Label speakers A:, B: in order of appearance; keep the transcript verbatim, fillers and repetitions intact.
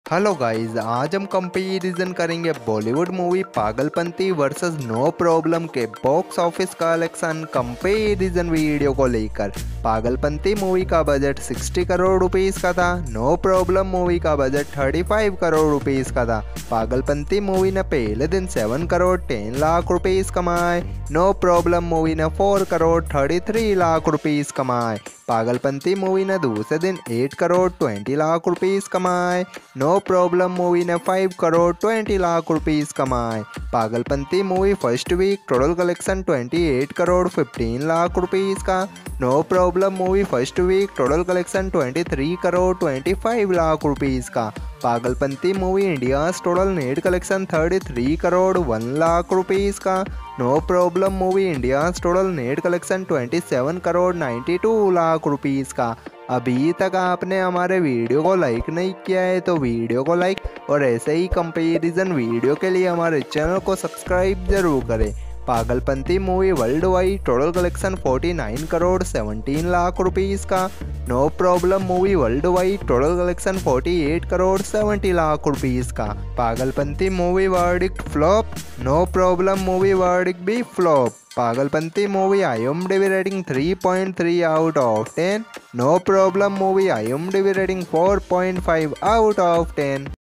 A: Hello guys, आज हम comparison करेंगे Bollywood movie Pagalpanti versus no problem के box office collection comparison video को लेकर। पागलपंती मूवी का बजट साठ करोड़ रुपीस का था। नो प्रॉब्लम मूवी का बजट पैंतीस करोड़ रुपीस का था। पागलपंती मूवी ने पहले दिन सात करोड़ दस लाख रुपीस कमाए। नो प्रॉब्लम मूवी ने चार करोड़ तैंतीस लाख रुपीस कमाए। पागलपंती मूवी ने दूसरे दिन आठ करोड़ बीस लाख रुपीस कमाए। नो प्रॉब्लम मूवी ने पाँच करोड़ बीस लाख रुपीस कमाए। Pagalpanti movie first week total collection अट्ठाईस करोड़ पंद्रह लाख रुपीस का। No problem movie first week total collection तेईस करोड़ पच्चीस लाख रुपीस का। Pagalpanti movie India total net collection तैंतीस करोड़ एक लाख रुपीस का। No problem movie India total net collection सत्ताईस करोड़ बानवे लाख रुपीस का। अभी तक आपने हमारे वीडियो को लाइक नहीं किया है तो वीडियो को लाइक और ऐसे ही कंपैरिजन वीडियो के लिए हमारे चैनल को सब्सक्राइब जरूर करें। Pagalpanti movie world wide total collection उनचास करोड़ सत्रह लाख रुपीस का। No problem movie world wide total collection अड़तालीस करोड़ सत्तर लाख रुपीस का। Pagalpanti movie verdict flop. No problem movie verdict भी flop. Pagalpanti movie IMDb rating तीन पॉइंट तीन out of ten. No problem movie IMDb rating चार पॉइंट पाँच आउट ऑफ टेन।